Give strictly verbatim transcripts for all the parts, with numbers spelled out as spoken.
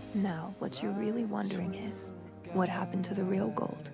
Now, what you're really wondering is, what happened to the real gold?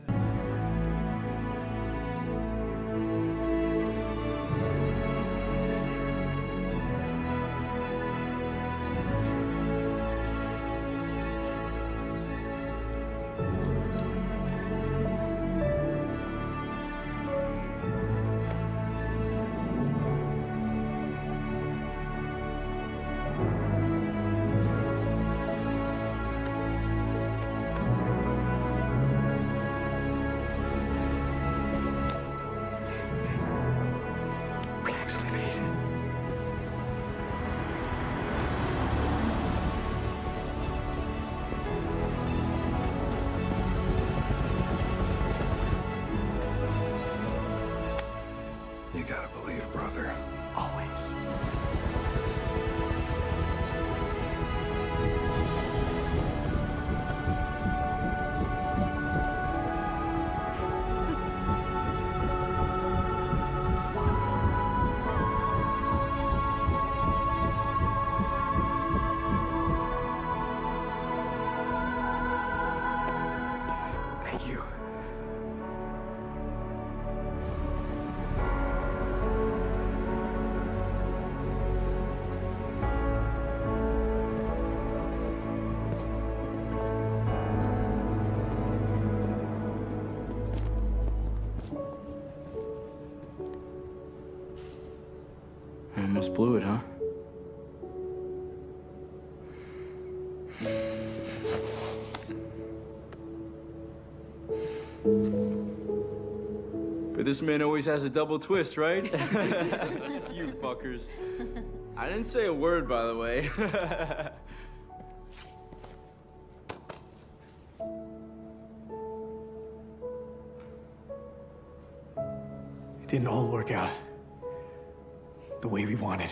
You gotta believe, brother. Always. Thank you. I almost blew it, huh? But this man always has a double twist, right? You fuckers. I didn't say a word, by the way. It didn't all work out the way we wanted.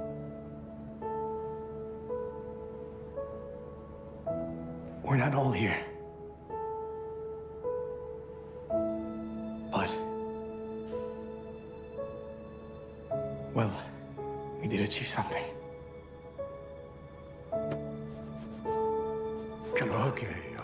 We're not all here. But, well, we did achieve something. Okay,